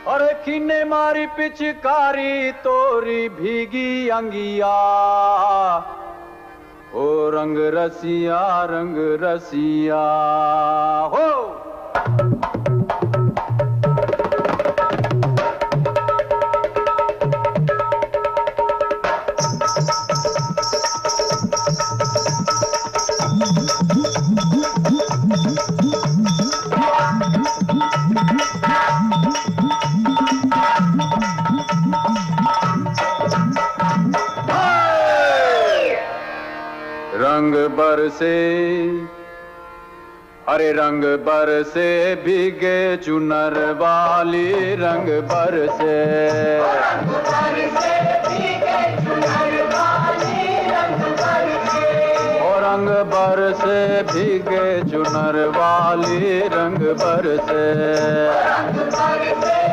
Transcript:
अरे किन्ने मारी पिचकारी तोरी भीगी अंगिया, ओ रंग रसिया हो। रंग बरसे, अरे रंग बरसे भीगे चुनर वाली, रंग बरसे, रंग बरसे भीगे चुनर वाली, रंग बरसे, ओ रंग बरसे भीगे चुनर वाली, रंग बरसे।